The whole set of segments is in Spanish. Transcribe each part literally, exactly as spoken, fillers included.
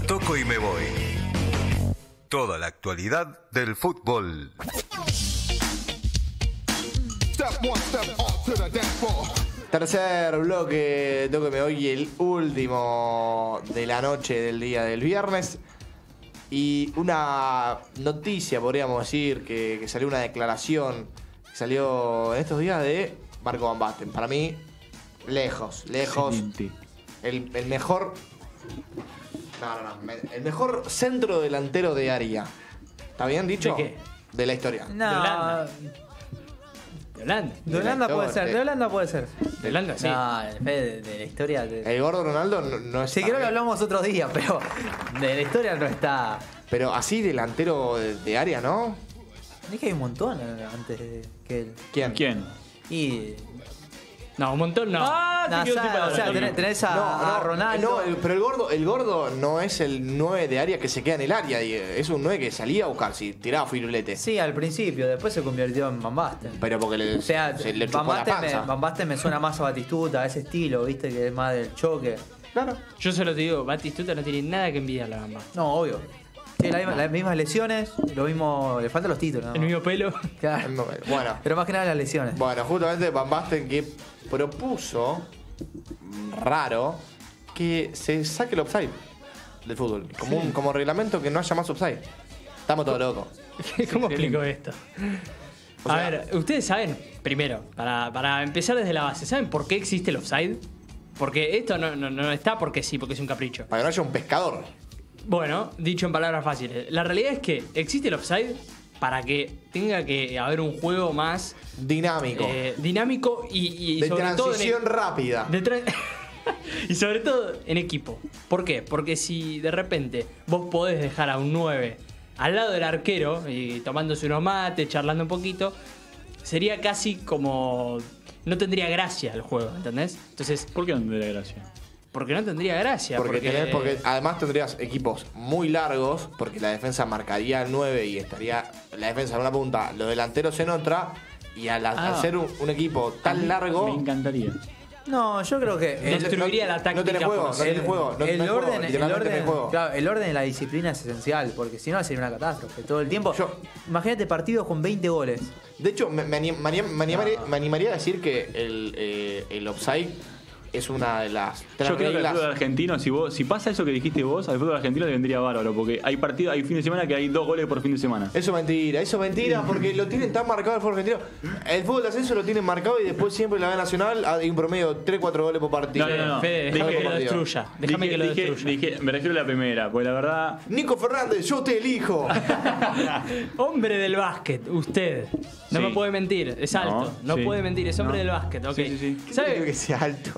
Toco y me voy. Toda la actualidad del fútbol. Tercer bloque, Toco y me voy, el último de la noche del día del viernes. Y una noticia, podríamos decir, que, que salió una declaración que salió en estos días de Marco Van Basten. Para mí, lejos, lejos. El, el mejor. No, no, no. El mejor centro delantero de área. ¿Está bien dicho? ¿De qué? De la historia. No. De Holanda. De Holanda. De Holanda puede ser, de Holanda puede ser. De Holanda, sí. No, de, de la historia. De... El gordo Ronaldo no, no es. Sí, creo que hablamos otros días, pero de la historia no está. Pero así delantero de, de área, ¿no? Es que hay un montón antes de que él. ¿Quién? ¿Quién? Y. No, un montón no. Ah, no, te o sea, o sea, tenés, tenés a, No, a no, Ronaldo. no, el- pero el gordo, el gordo no es el nueve de área que se queda en el área. y, eh, Es un nueve que salía a buscar, si tiraba firulete. Sí, al principio, después se convirtió en Van Basten. Pero porque le, O sea, se le Van chupó la Basten, me, panza. Van Basten me suena más a Batistuta, a ese estilo, viste, que es más del choque. Claro. Yo solo te digo, Batistuta no tiene nada que envidiar la gamba. No, obvio. Sí, la misma- las mismas lesiones, lo mismo, le faltan los títulos. ¿no? El mismo pelo. Claro. No, Bueno, Pero más que nada las lesiones. bueno, justamente Van Basten que propuso, raro, que se saque el offside del fútbol. Como, un, como reglamento que no haya más offside. Estamos todos locos. ¿Cómo explico esto? O A sea- ver, ustedes saben, primero, para, para empezar desde la base, ¿saben por qué existe el offside? Porque esto no, no, no está porque sí, porque es un capricho. Para que no haya un pescador. Bueno, dicho en palabras fáciles, la realidad es que existe el offside para que tenga que haber un juego más Dinámico. eh, dinámico y, y de sobre todo en transición el- rápida. de tra- y sobre todo en equipo. ¿Por qué? Porque si de repente vos podés dejar a un nueve al lado del arquero y tomándose unos mates, charlando un poquito, sería casi como... No tendría gracia el juego, ¿entendés? Entonces, ¿Por qué no tendría gracia? porque no tendría gracia. Porque, Porque, tenés- porque además tendrías equipos muy largos, porque la defensa marcaría el nueve y estaría la defensa en una punta, los delanteros en otra, y al, al Ah. ser un, un equipo Me tan largo, encantaría. No, yo creo que. el- Destruiría la táctica no tenés juego, por no tenés el, juego, no el tenés juego, orden, el literalmente orden, tenés juego. claro, el orden de la disciplina es esencial, porque si no sería una catástrofe todo el tiempo. Yo- Imagínate partidos con veinte goles. De hecho, me, me anim- me anim- me animaría, me animaría a decir que el, eh, el offside es una de las tres Yo creo que al reglas. fútbol argentino, si vos, si pasa eso que dijiste vos, al fútbol argentino le vendría bárbaro, porque hay partidos, hay fin de semana que hay dos goles por fin de semana. Eso es mentira, eso es mentira, porque lo tienen tan marcado el fútbol argentino. El fútbol de ascenso lo tienen marcado y después siempre en la B Nacional hay un promedio tres cuatro goles por partido. No, no, no. Fede, déjame Dije- que lo destruya. Déjame Dije- que lo dije- destruya. dije- me refiero a la primera, porque la verdad. Nico Fernández, yo te elijo. Hombre del básquet, usted. No Sí. me puede mentir, es alto. No, No, sí. puede mentir, es hombre No. del básquet. Ok. Sí, sí, sí. Creo ¿Sabe? que sea alto.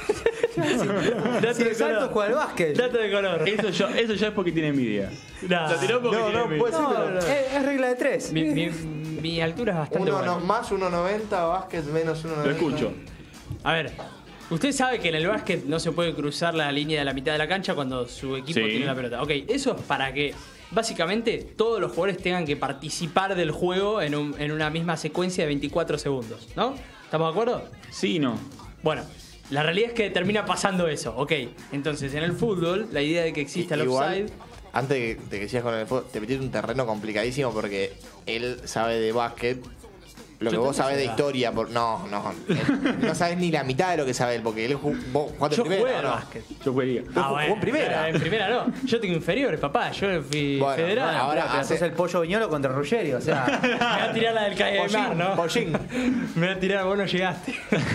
Dato Si de es alto, color. juega al básquet. Dato de color. Eso ya, eso ya es porque tiene envidia. Nah. La tiró porque No, tiene no, envidia. puede ser, No, pero- es, es regla de tres. Mi, mi, mi altura es bastante Uno buena. no, más uno noventa, básquet menos uno Lo noventa. escucho. A ver, usted sabe que en el básquet no se puede cruzar la línea de la mitad de la cancha cuando su equipo Sí. tiene la pelota. Ok, eso es para que básicamente todos los jugadores tengan que participar del juego en, un- en una misma secuencia de veinticuatro segundos, ¿no? ¿Estamos de acuerdo? Sí y no. Bueno, la realidad es que termina pasando eso, ok. Entonces, en el fútbol, la idea de que exista el Igual, offside... antes de que- de que sigas con el fútbol, te metiste en un terreno complicadísimo porque él sabe de básquet. Lo que Yo vos también sabés de sé. historia, por, no, no, él- no sabés ni la mitad de lo que sabe él, porque él jugó, vos jugaste Yo en primera, jugué ¿o al no? básquet. Yo jugaría. Vos jugó en primera. eh, En primera no. Yo tengo inferiores, papá. Yo fui Bueno, federal. bueno, ahora Pero hace- haces el pollo viñolo contra Ruggeri, o sea. Me va a tirar la del Caimar, ¿no? Pollín. Me va a tirar, vos no llegaste.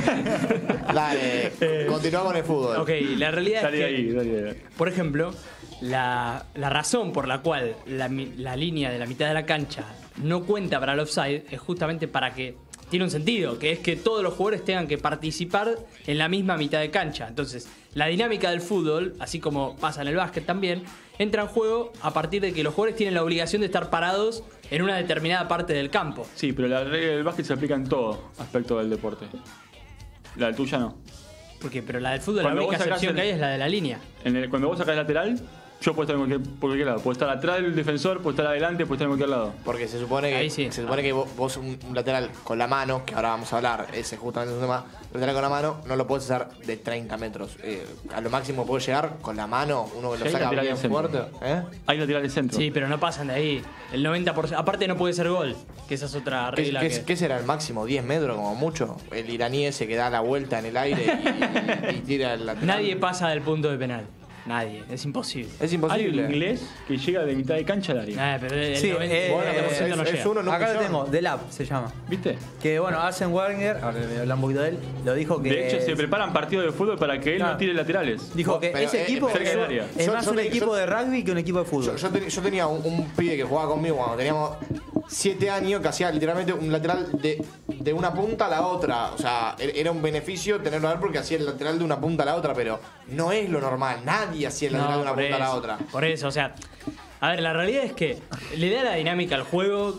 Dale, Eh, continúa con el fútbol. Ok, la realidad Salí es de que, ahí, salí de ahí. por ejemplo, la, la razón por la cual la, mi- la línea de la mitad de la cancha no cuenta para el offside es justamente para que tiene un sentido, que es que todos los jugadores tengan que participar en la misma mitad de cancha. Entonces, la dinámica del fútbol, así como pasa en el básquet también, entra en juego a partir de que los jugadores tienen la obligación de estar parados en una determinada parte del campo. Sí, pero la regla del básquet se aplica en todo aspecto del deporte. La tuya no. Porque, pero la del fútbol, Cuando la única vos sacás excepción el- que hay es la de la línea. En el- cuando vos sacás lateral, Yo puedo estar en cualquier, por cualquier lado. Puedo estar atrás del defensor, puedo estar adelante, puedo estar en cualquier lado. Porque se supone que, Ahí sí. se supone que vos, vos un, un lateral con la mano, que ahora vamos a hablar, ese justamente es un tema, lateral con la mano no lo puedes hacer de treinta metros. Eh, a lo máximo puede llegar con la mano, uno que lo Hay saca lateral bien de centro. fuerte. ¿Eh? Hay lateral de centro. Sí, pero no pasan de ahí. El noventa por ciento. Aparte, no puede ser gol, que esa es otra ¿Qué, regla. qué- que... qué será el máximo? ¿diez metros como mucho? El iraní ese que da la vuelta en el aire y, y- y tira el lateral. Nadie pasa del punto de penal. Nadie. Es imposible. Es Hay un imposible. inglés que llega de mitad de cancha al área. Ah, pero el Sí, noventa eh, por ciento es- no es llega. uno, no Acá lo millón. tengo, The Lab se llama. ¿Viste? Que bueno, Arsene Wenger, ahora voy a hablar un poquito de él, lo dijo que. De hecho, se preparan partidos de fútbol para que él Claro. no tire laterales. Dijo que Pero, ese eh, equipo cerca es, del área. es Yo- más yo un te- equipo yo- de rugby que un equipo de fútbol. Yo, yo ten- yo tenía un, un pibe que jugaba conmigo cuando teníamos siete años que hacía literalmente un lateral de, de una punta a la otra. O sea, er- era un beneficio tenerlo a él porque hacía el lateral de una punta a la otra, pero no es lo normal. Nadie hacía el lateral de una por punta a la eso, otra. Por eso, o sea, a ver, la realidad es que le da la dinámica al juego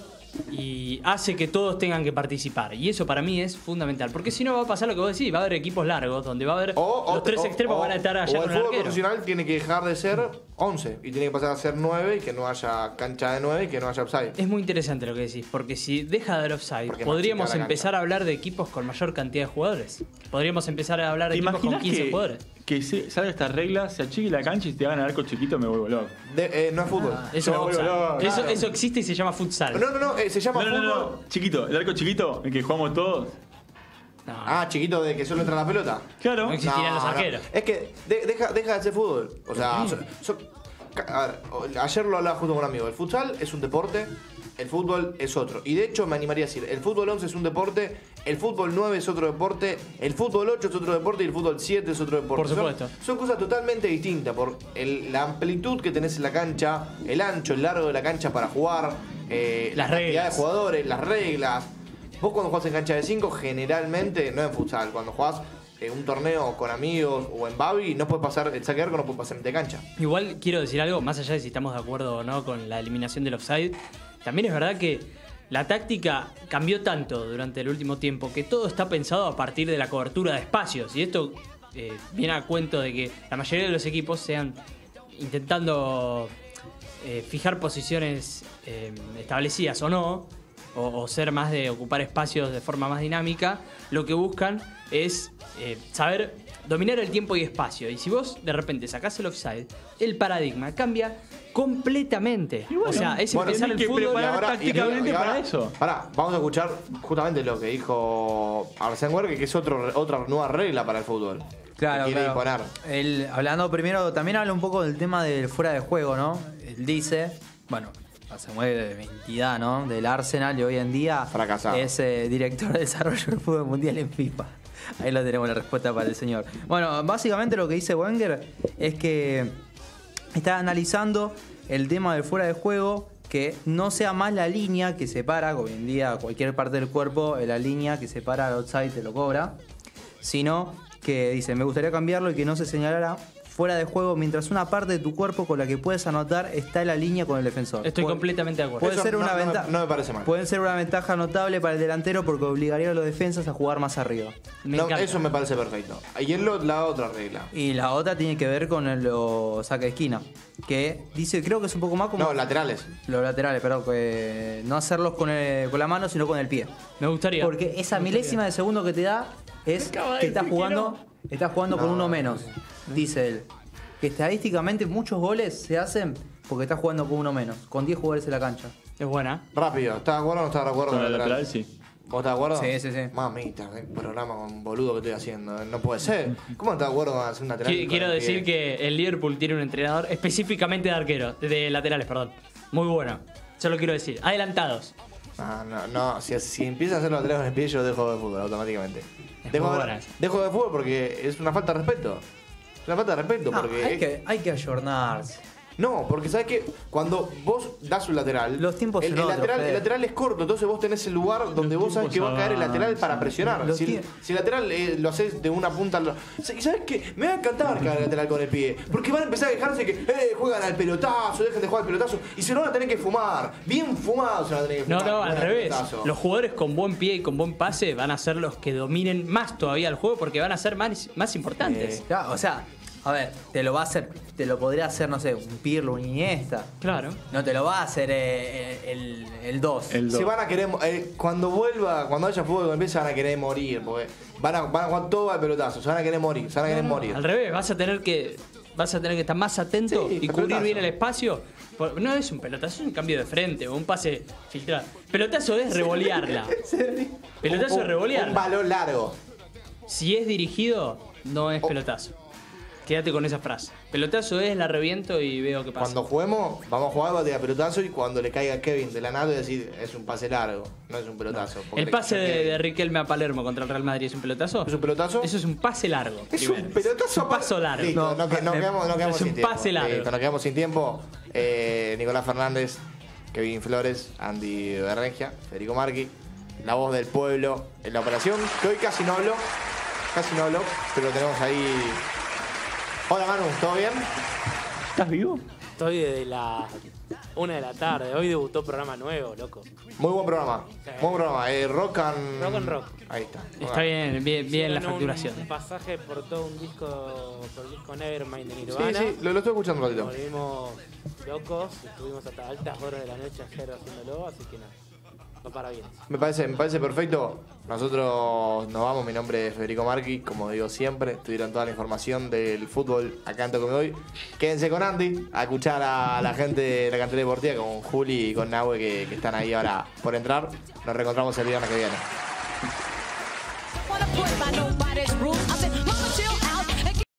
y hace que todos tengan que participar. Y eso para mí es fundamental. Porque si no va a pasar lo que vos decís, va a haber equipos largos donde va a haber O, o- los tres o- extremos o- van a estar allá o con el el fútbol arquero. profesional tiene que dejar de ser once y tiene que pasar a ser nueve y que no haya cancha de nueve y que no haya upside. Es muy interesante lo que decís, porque si deja de haber offside, Porque es más podríamos chica la empezar cancha. a hablar de equipos con mayor cantidad de jugadores. Podríamos empezar a hablar de ¿Te equipos con imaginas quince que, jugadores. que se- salga esta regla, se achique la cancha y te hagan arco chiquito? Me vuelvo loco. De- eh, no es fútbol. Eso, Me es vuelvo futsal. loco, eso, claro. eso existe y se llama futsal. No, no, no, eh, se llama No, no, fútbol. no, no. Chiquito, el arco chiquito, el que jugamos todos. No, Ah, chiquito, de que solo entra la pelota. Claro. No existirían los arqueros. Es que de- deja, deja de ser fútbol. O sea, so- so- ca- a ver, o- ayer lo hablaba justo con un amigo. El futsal es un deporte, el fútbol es otro. Y de hecho me animaría a decir, el fútbol once es un deporte, el fútbol nueve es otro deporte, el fútbol ocho es otro deporte y el fútbol siete es otro deporte. Por supuesto. Son, son cosas totalmente distintas por el- la amplitud que tenés en la cancha, el ancho, el largo de la cancha para jugar, eh, Las la cantidad reglas. de jugadores, las reglas. Vos cuando jugás en cancha de cinco, generalmente, no en futsal, cuando jugás en un torneo con amigos o en Babi, no puede pasar, el saque de arco no puede pasar de cancha. Igual quiero decir algo, más allá de si estamos de acuerdo o no con la eliminación del offside, también es verdad que la táctica cambió tanto durante el último tiempo que todo está pensado a partir de la cobertura de espacios. Y esto eh, viene a cuento de que la mayoría de los equipos sean intentando eh, fijar posiciones eh, establecidas o no, o, o ser más de ocupar espacios de forma más dinámica, lo que buscan es eh, saber dominar el tiempo y espacio. Y si vos de repente sacás el offside, el paradigma cambia completamente. Y bueno, o sea, es bueno, empezar tenés el que fútbol. preparar ahora- tácticamente y- y ahora- para eso. Pará, vamos a escuchar justamente lo que dijo Arsène Wenger, que es otro, otra nueva regla para el fútbol. Claro, que quiere claro. imponer. Él, hablando primero, también habla un poco del tema del fuera de juego, ¿no? Él dice, bueno, se mueve de entidad, ¿no? Del Arsenal y hoy en día Fracasado. es eh, director de desarrollo del fútbol mundial en FIFA. Ahí lo tenemos la respuesta para el señor. Bueno, básicamente lo que dice Wenger es que está analizando el tema del fuera de juego, que no sea más la línea que separa, hoy en día cualquier parte del cuerpo, la línea que separa al outside te lo cobra, sino que dice, me gustaría cambiarlo y que no se señalara fuera de juego mientras una parte de tu cuerpo con la que puedes anotar está en la línea con el defensor. Estoy Puede- completamente de acuerdo. Puede Eso ser no- una no me- ventaja. no me parece mal. Pueden ser una ventaja notable para el delantero porque obligaría a los defensas a jugar más arriba. Me No, encanta. eso me parece perfecto. Y él lo- la otra regla. Y la otra tiene que ver con el lo saca de esquina, que dice, creo que es un poco más como No, laterales. los laterales, perdón, que no hacerlos con, el- con la mano, sino con el pie. Me gustaría. Porque esa milésima de segundo que te da es Acaba de que estás decir que jugando, estás jugando con No. uno menos, dice él. Que estadísticamente muchos goles se hacen porque estás jugando con uno menos, con diez jugadores en la cancha. Es buena. Rápido, ¿estás de acuerdo o no estás de acuerdo Con con el el lateral, lateral? sí. ¿Vos estás de acuerdo? Sí, sí, sí. Mamita, qué programa con boludo que estoy haciendo. No puede ser. ¿Cómo estás de acuerdo con hacer un lateral? Qui- con Quiero el decir pie? que el Liverpool tiene un entrenador específicamente de arqueros, de laterales, perdón. Muy bueno. Solo quiero decir. Adelantados. No, no, no. Si, si empieza a hacer los laterales con el pie, yo dejo de fútbol automáticamente. Es Dejo, muy de- buena. dejo de fútbol porque es una falta de respeto. Es una falta de respeto. No, porque hay, que, hay que ayornarse. No, porque sabes que cuando vos das un lateral, Los tiempos el, son el otros, lateral, Fede. el lateral es corto, entonces vos tenés el lugar donde vos sabes que va a caer el lateral para presionar. Los Si el, tie- si el lateral eh, lo haces de una punta al ¿Y sabes qué? Me va a encantar caer el lateral con el pie. Porque van a empezar a quejarse que eh, juegan al pelotazo, dejen de jugar al pelotazo. Y se lo van a tener que fumar. Bien fumados se lo van a tener que No, fumar. no, al Buen revés. pelotazo. Los jugadores con buen pie y con buen pase van a ser los que dominen más todavía el juego porque van a ser más, más importantes. Eh, Claro, o sea, A ver, te lo va a hacer, te lo podría hacer, no sé, un Pirlo, un Iniesta. Claro. No te lo va a hacer eh, el el dos. El Se dos. van a querer, eh, cuando vuelva, cuando haya fútbol con el se van a querer morir, porque van a, van a jugar todo al pelotazo, se van a querer morir, se van a querer morir. Al revés, vas a tener que vas a tener que estar más atento Sí, y el cubrir pelotazo. bien el espacio. Por- No es un pelotazo, es un cambio de frente o un pase filtrado. Pelotazo es revolearla. Pelotazo Un- es un, revolearla. un balón largo. Si es dirigido, no es Oh. pelotazo. Quédate con esa frase. Pelotazo es la reviento y veo qué pasa. Cuando juguemos, vamos a jugar, va a tirar pelotazo y cuando le caiga a Kevin de la nada, y decir, es un pase largo, no es un pelotazo. porque El le pase caiga a de, Kevin. de Riquelme a Palermo contra el Real Madrid es un pelotazo. ¿Es un pelotazo? Eso es un pase largo. Es primero. un pelotazo. Es un paso largo. Listo, No, no, que- no me- quedamos, no quedamos es un sin tiempo. pase largo. Listo, nos quedamos sin tiempo. Eh, Nicolás Fernández, Kevin Flores, Andy Berrengia, Federico Marqui, la voz del pueblo en la operación, que hoy casi no habló, casi no habló, pero lo tenemos ahí. Hola Manu, ¿todo bien? ¿Estás vivo? Estoy desde la una de la tarde. Hoy debutó programa nuevo, loco. Muy buen programa, muy buen programa. Eh, rock and... Rock and Rock. Ahí está. Está bien, bien, bien la Hicieron facturación. Un pasaje por todo un disco, por el disco Nevermind de Sí, Nirvana. sí, lo, lo estoy escuchando un ratito. Volvimos locos, estuvimos hasta altas horas de la noche ayer haciéndolo, así que nada, no para bien. Me parece, me parece perfecto. Nosotros nos vamos. Mi nombre es Federico Marqui. Como digo siempre, tuvieron toda la información del fútbol acá en Toco Me Voy. Quédense con Andy a escuchar a la gente de la cantera deportiva con Juli y con Nahue que, que están ahí ahora por entrar. Nos reencontramos el viernes que viene.